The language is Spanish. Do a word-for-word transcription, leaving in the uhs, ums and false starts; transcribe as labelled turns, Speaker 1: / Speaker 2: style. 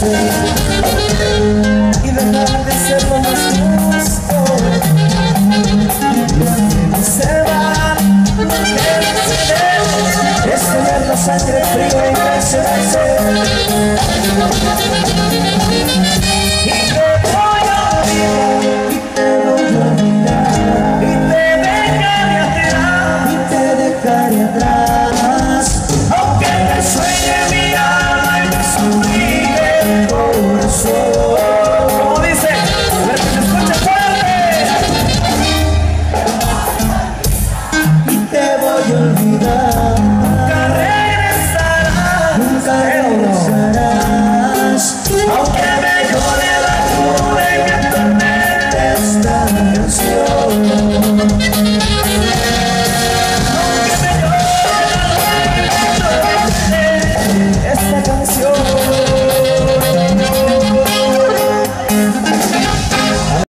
Speaker 1: y dejar de ser lo más justo. Los tiempos se van, lo que sucede es tener la sangre fría y presionarse. Y te voy a olvidar, y te voy a olvidar, y te dejaré atrás, y te dejaré atrás. Aunque te sueñe mi alma y me sonríe el corazón.